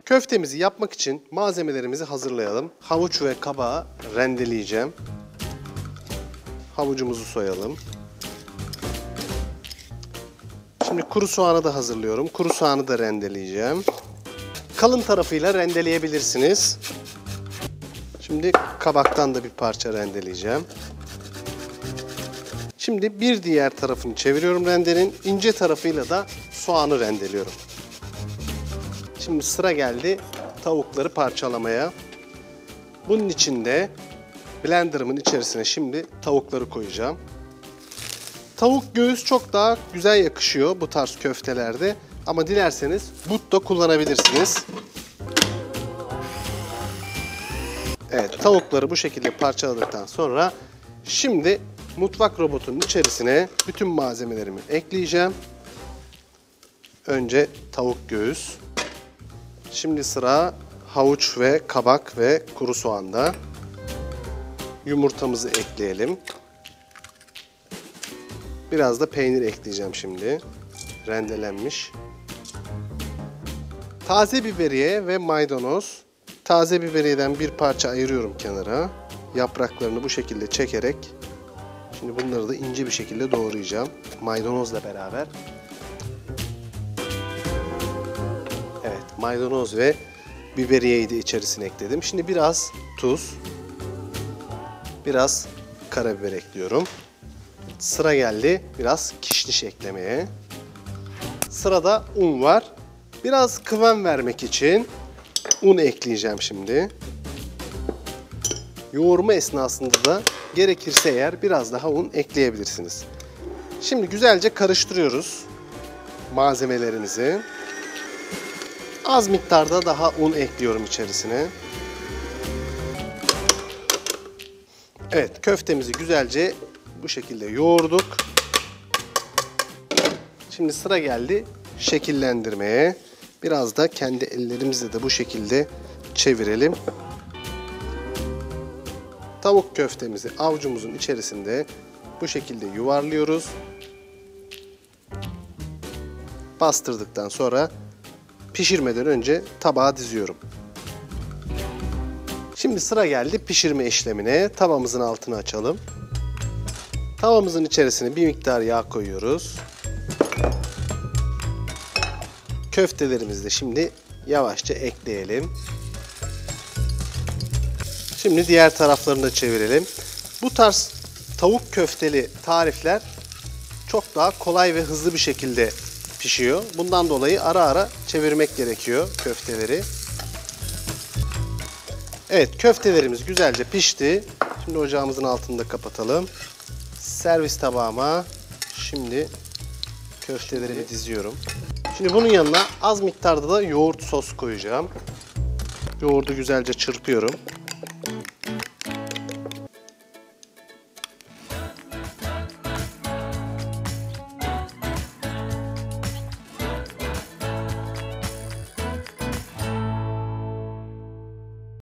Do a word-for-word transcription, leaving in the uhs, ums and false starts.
Köftemizi yapmak için malzemelerimizi hazırlayalım. Havuç ve kabağı rendeleyeceğim. Havucumuzu soyalım. Şimdi kuru soğanı da hazırlıyorum. Kuru soğanı da rendeleyeceğim. Kalın tarafıyla rendeleyebilirsiniz. Şimdi kabaktan da bir parça rendeleyeceğim. Şimdi bir diğer tarafını çeviriyorum rendenin. İnce tarafıyla da soğanı rendeliyorum. Şimdi sıra geldi tavukları parçalamaya. Bunun için de blenderımın içerisine şimdi tavukları koyacağım. Tavuk göğüs çok daha güzel yakışıyor bu tarz köftelerde. Ama dilerseniz but da kullanabilirsiniz. Evet, tavukları bu şekilde parçaladıktan sonra şimdi mutfak robotunun içerisine bütün malzemelerimi ekleyeceğim. Önce tavuk göğüs. Şimdi sıra havuç ve kabak ve kuru soğanda. Yumurtamızı ekleyelim. Biraz da peynir ekleyeceğim şimdi. Rendelenmiş. Taze biberiye ve maydanoz. Taze biberiyeden bir parça ayırıyorum kenara. Yapraklarını bu şekilde çekerek şimdi bunları da ince bir şekilde doğrayacağım. Maydanozla beraber. Evet, maydanoz ve biberiyeyi de içerisine ekledim. Şimdi biraz tuz, biraz karabiber ekliyorum. Sıra geldi biraz kişniş eklemeye. Sırada un var. Biraz kıvam vermek için un ekleyeceğim şimdi. Yoğurma esnasında da gerekirse eğer biraz daha un ekleyebilirsiniz. Şimdi güzelce karıştırıyoruz malzemelerimizi. Az miktarda daha un ekliyorum içerisine. Evet, köftemizi güzelce bu şekilde yoğurduk. Şimdi sıra geldi şekillendirmeye. Biraz da kendi ellerimizle de bu şekilde çevirelim. Tavuk köftemizi avucumuzun içerisinde bu şekilde yuvarlıyoruz. Bastırdıktan sonra pişirmeden önce tabağa diziyorum. Şimdi sıra geldi pişirme işlemine. Tavamızın altını açalım. Tavamızın içerisine bir miktar yağ koyuyoruz. Köftelerimizi de şimdi yavaşça ekleyelim. Şimdi diğer taraflarını da çevirelim. Bu tarz tavuk köfteli tarifler çok daha kolay ve hızlı bir şekilde pişiyor. Bundan dolayı ara ara çevirmek gerekiyor köfteleri. Evet, köftelerimiz güzelce pişti. Şimdi ocağımızın altını da kapatalım. Servis tabağıma şimdi köfteleri diziyorum. Şimdi bunun yanına az miktarda da yoğurt sos koyacağım. Yoğurdu güzelce çırpıyorum.